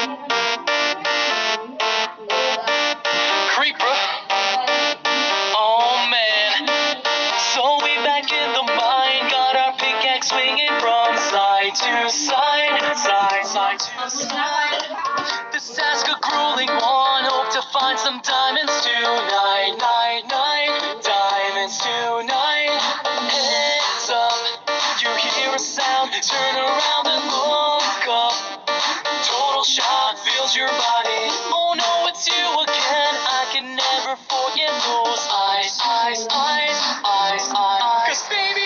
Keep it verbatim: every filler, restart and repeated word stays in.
Creeper. Oh man. So we back in the mine, got our pickaxe swinging from side to side, side, side to side. This task a grueling one, hope to find some diamonds tonight, night, night, diamonds tonight. Heads up, you hear a sound, turn around and look up. Total shock fills your body. Oh no, it's you again. I can never forget those eyes, eyes, eyes, eyes, eyes. Cause baby,